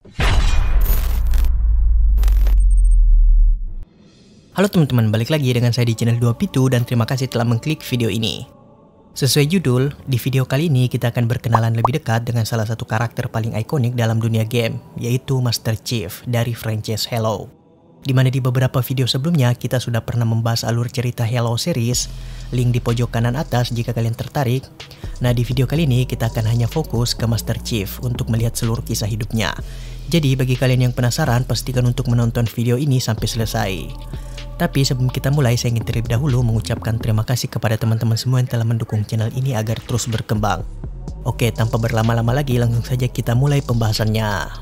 Halo teman-teman, balik lagi dengan saya di channel 2Pitu dan terima kasih telah mengklik video ini. Sesuai judul, di video kali ini kita akan berkenalan lebih dekat dengan salah satu karakter paling ikonik dalam dunia game, yaitu Master Chief dari franchise Halo. Dimana di beberapa video sebelumnya kita sudah pernah membahas alur cerita Halo series, link di pojok kanan atas jika kalian tertarik. Nah, di video kali ini kita akan hanya fokus ke Master Chief untuk melihat seluruh kisah hidupnya. Jadi bagi kalian yang penasaran, pastikan untuk menonton video ini sampai selesai. Tapi sebelum kita mulai, saya ingin terlebih dahulu mengucapkan terima kasih kepada teman-teman semua yang telah mendukung channel ini agar terus berkembang. Oke, tanpa berlama-lama lagi, langsung saja kita mulai pembahasannya.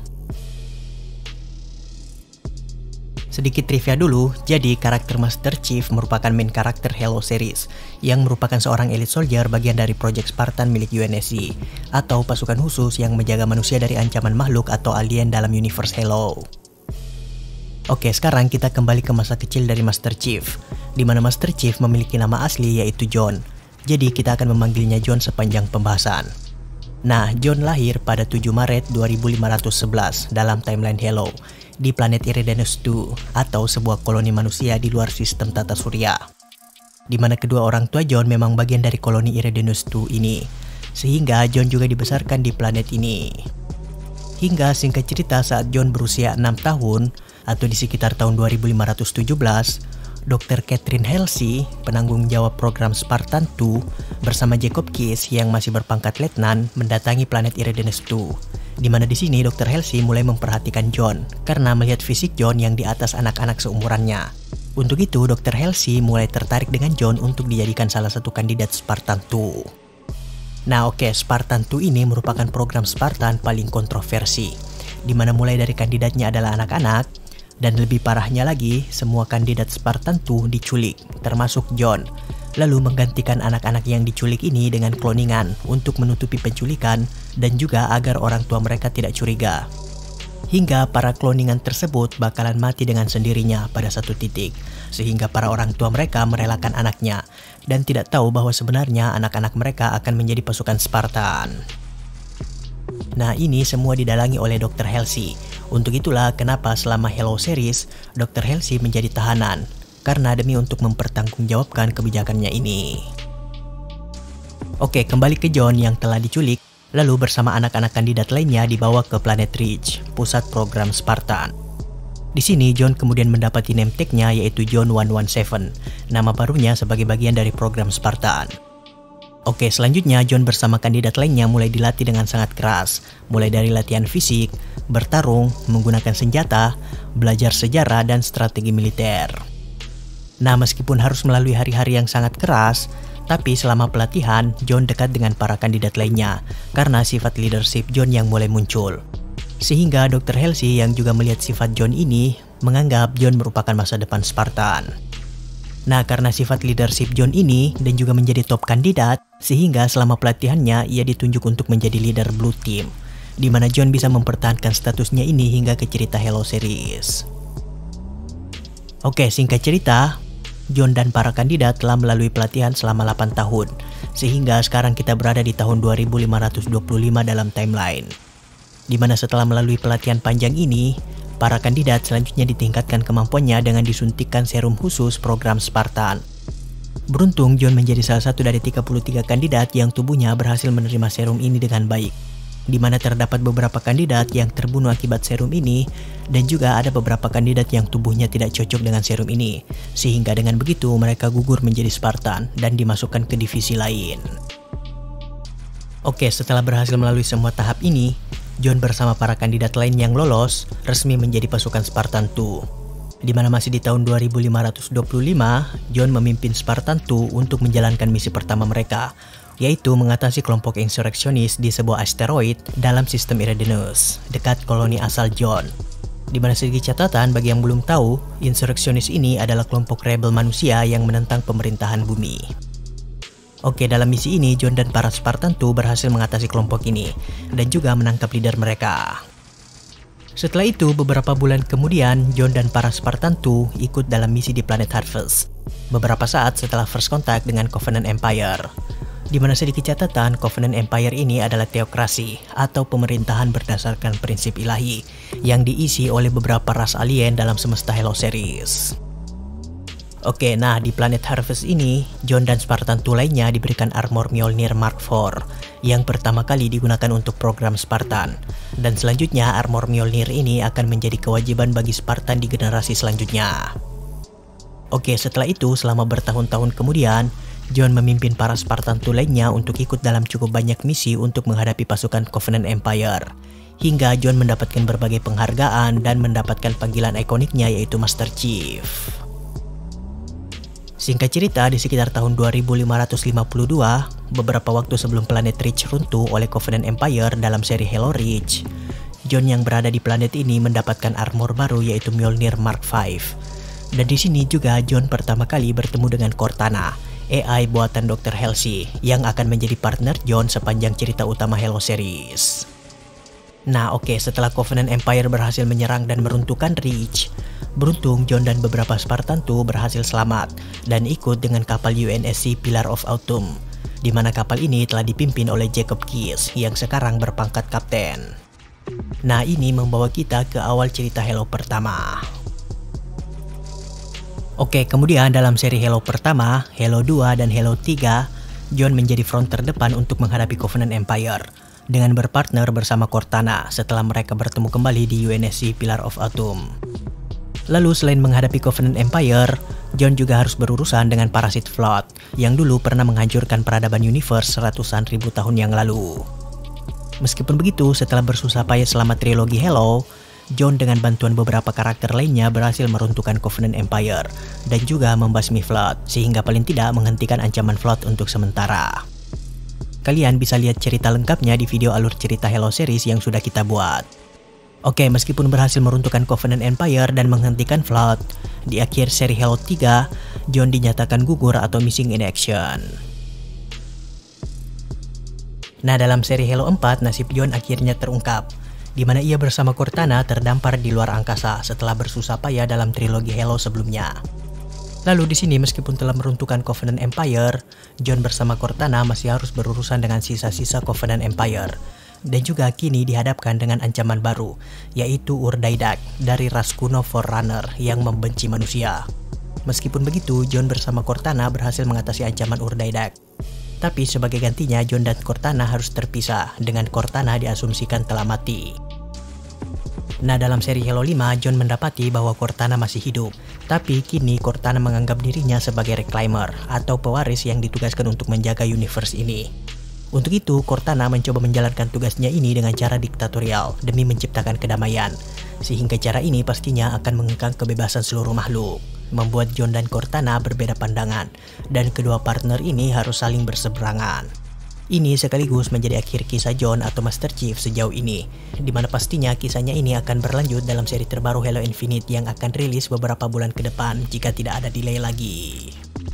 Sedikit trivia dulu, jadi karakter Master Chief merupakan main karakter Halo series, yang merupakan seorang elite soldier bagian dari Project Spartan milik UNSC, atau pasukan khusus yang menjaga manusia dari ancaman makhluk atau alien dalam universe Halo. Oke, sekarang kita kembali ke masa kecil dari Master Chief, di mana Master Chief memiliki nama asli yaitu John. Jadi kita akan memanggilnya John sepanjang pembahasan. Nah, John lahir pada 7 Maret 2511 dalam timeline Halo, di planet Eridanus II, atau sebuah koloni manusia di luar sistem tata surya. Di mana kedua orang tua John memang bagian dari koloni Eridanus II ini, sehingga John juga dibesarkan di planet ini. Hingga singkat cerita saat John berusia 6 tahun, atau di sekitar tahun 2517, Dr. Catherine Halsey, penanggung jawab program Spartan II, bersama Jacob Keyes yang masih berpangkat letnan, mendatangi planet Eridanus II. Di mana di sini Dr. Halsey mulai memperhatikan John karena melihat fisik John yang di atas anak-anak seumurannya. Untuk itu, Dr. Halsey mulai tertarik dengan John untuk dijadikan salah satu kandidat Spartan II. Nah oke, Spartan II ini merupakan program Spartan paling kontroversi, di mana mulai dari kandidatnya adalah anak-anak, dan lebih parahnya lagi, semua kandidat Spartan II diculik, termasuk John, lalu menggantikan anak-anak yang diculik ini dengan kloningan untuk menutupi penculikan dan juga agar orang tua mereka tidak curiga. Hingga para kloningan tersebut bakalan mati dengan sendirinya pada satu titik, sehingga para orang tua mereka merelakan anaknya dan tidak tahu bahwa sebenarnya anak-anak mereka akan menjadi pasukan Spartan. Nah, ini semua didalangi oleh Dr. Halsey. Untuk itulah kenapa selama Halo series, Dr. Halsey menjadi tahanan, karena demi untuk mempertanggungjawabkan kebijakannya ini. Oke, kembali ke John yang telah diculik, lalu bersama anak-anak kandidat lainnya dibawa ke planet Ridge, pusat program Spartan. Di sini John kemudian mendapati name tag-nya yaitu John 117, nama barunya sebagai bagian dari program Spartan. Oke, selanjutnya John bersama kandidat lainnya mulai dilatih dengan sangat keras, mulai dari latihan fisik, bertarung, menggunakan senjata, belajar sejarah, dan strategi militer. Nah, meskipun harus melalui hari-hari yang sangat keras, tapi selama pelatihan, John dekat dengan para kandidat lainnya, karena sifat leadership John yang mulai muncul. Sehingga Dr. Halsey yang juga melihat sifat John ini, menganggap John merupakan masa depan Spartan. Nah, karena sifat leadership John ini dan juga menjadi top kandidat, sehingga selama pelatihannya ia ditunjuk untuk menjadi leader Blue Team, di mana John bisa mempertahankan statusnya ini hingga ke cerita Halo series. Oke, singkat cerita, John dan para kandidat telah melalui pelatihan selama 8 tahun, sehingga sekarang kita berada di tahun 2525 dalam timeline. Di mana setelah melalui pelatihan panjang ini, para kandidat selanjutnya ditingkatkan kemampuannya dengan disuntikkan serum khusus program Spartan. Beruntung John menjadi salah satu dari 33 kandidat yang tubuhnya berhasil menerima serum ini dengan baik, di mana terdapat beberapa kandidat yang terbunuh akibat serum ini, dan juga ada beberapa kandidat yang tubuhnya tidak cocok dengan serum ini, sehingga dengan begitu mereka gugur menjadi Spartan dan dimasukkan ke divisi lain. Oke, setelah berhasil melalui semua tahap ini, John bersama para kandidat lain yang lolos resmi menjadi pasukan Spartan II. Di mana masih di tahun 2525, John memimpin Spartan II untuk menjalankan misi pertama mereka, yaitu mengatasi kelompok insurreksionis di sebuah asteroid dalam sistem Eridanus, dekat koloni asal John. Di mana sedikit catatan bagi yang belum tahu, insurreksionis ini adalah kelompok rebel manusia yang menentang pemerintahan bumi. Oke, dalam misi ini John dan para Spartan II berhasil mengatasi kelompok ini dan juga menangkap leader mereka. Setelah itu, beberapa bulan kemudian, John dan para Spartan II ikut dalam misi di planet Harvest, beberapa saat setelah first contact dengan Covenant Empire. Di mana sedikit catatan, Covenant Empire ini adalah teokrasi atau pemerintahan berdasarkan prinsip ilahi yang diisi oleh beberapa ras alien dalam semesta Halo series. Oke, nah di planet Harvest ini, John dan Spartan 2 lainnya diberikan armor Mjolnir Mark IV yang pertama kali digunakan untuk program Spartan. Dan selanjutnya armor Mjolnir ini akan menjadi kewajiban bagi Spartan di generasi selanjutnya. Oke, setelah itu selama bertahun-tahun kemudian, John memimpin para Spartan 2 lainnya untuk ikut dalam cukup banyak misi untuk menghadapi pasukan Covenant Empire. Hingga John mendapatkan berbagai penghargaan dan mendapatkan panggilan ikoniknya yaitu Master Chief. Singkat cerita, di sekitar tahun 2552, beberapa waktu sebelum planet Reach runtuh oleh Covenant Empire dalam seri Halo Reach, John yang berada di planet ini mendapatkan armor baru yaitu Mjolnir Mark V. Dan di sini juga John pertama kali bertemu dengan Cortana, AI buatan Dr. Halsey, yang akan menjadi partner John sepanjang cerita utama Halo series. Nah oke, setelah Covenant Empire berhasil menyerang dan meruntuhkan Reach, beruntung John dan beberapa Spartan 2 berhasil selamat dan ikut dengan kapal UNSC Pillar of Autumn, di mana kapal ini telah dipimpin oleh Jacob Keyes yang sekarang berpangkat kapten. Nah ini membawa kita ke awal cerita Halo pertama. Oke, kemudian dalam seri Halo pertama, Halo 2 dan Halo 3, John menjadi front terdepan untuk menghadapi Covenant Empire dengan berpartner bersama Cortana setelah mereka bertemu kembali di UNSC Pillar of Autumn. Lalu selain menghadapi Covenant Empire, John juga harus berurusan dengan Parasit Flood yang dulu pernah menghancurkan peradaban universe ratusan ribu tahun yang lalu. Meskipun begitu, setelah bersusah payah selama trilogi Halo, John dengan bantuan beberapa karakter lainnya berhasil meruntuhkan Covenant Empire dan juga membasmi Flood, sehingga paling tidak menghentikan ancaman Flood untuk sementara. Kalian bisa lihat cerita lengkapnya di video alur cerita Halo series yang sudah kita buat. Oke, meskipun berhasil meruntuhkan Covenant Empire dan menghentikan Flood, di akhir seri Halo 3, John dinyatakan gugur atau missing in action. Nah, dalam seri Halo 4, nasib John akhirnya terungkap, di mana ia bersama Cortana terdampar di luar angkasa setelah bersusah payah dalam trilogi Halo sebelumnya. Lalu di sini meskipun telah meruntuhkan Covenant Empire, John bersama Cortana masih harus berurusan dengan sisa-sisa Covenant Empire. Dan juga kini dihadapkan dengan ancaman baru, yaitu Urdaidak dari ras kuno Forerunner yang membenci manusia. Meskipun begitu, John bersama Cortana berhasil mengatasi ancaman Urdaidak. Tapi sebagai gantinya, John dan Cortana harus terpisah, dengan Cortana diasumsikan telah mati. Nah, dalam seri Halo 5, John mendapati bahwa Cortana masih hidup. Tapi kini Cortana menganggap dirinya sebagai reclaimer atau pewaris yang ditugaskan untuk menjaga universe ini. Untuk itu, Cortana mencoba menjalankan tugasnya ini dengan cara diktatorial demi menciptakan kedamaian. Sehingga cara ini pastinya akan mengekang kebebasan seluruh makhluk. Membuat John dan Cortana berbeda pandangan, dan kedua partner ini harus saling berseberangan. Ini sekaligus menjadi akhir kisah John atau Master Chief sejauh ini, di mana pastinya kisahnya ini akan berlanjut dalam seri terbaru Halo Infinite yang akan rilis beberapa bulan ke depan jika tidak ada delay lagi.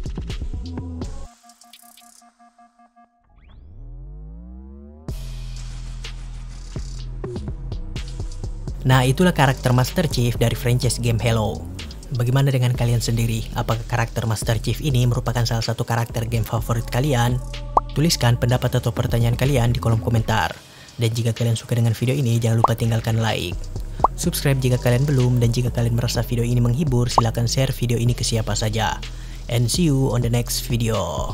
Nah, itulah karakter Master Chief dari franchise game Halo. Bagaimana dengan kalian sendiri? Apakah karakter Master Chief ini merupakan salah satu karakter game favorit kalian? Tuliskan pendapat atau pertanyaan kalian di kolom komentar. Dan jika kalian suka dengan video ini, jangan lupa tinggalkan like. Subscribe jika kalian belum, dan jika kalian merasa video ini menghibur, silakan share video ini ke siapa saja. And see you on the next video.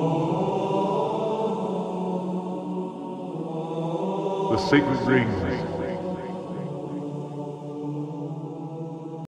The sacred rings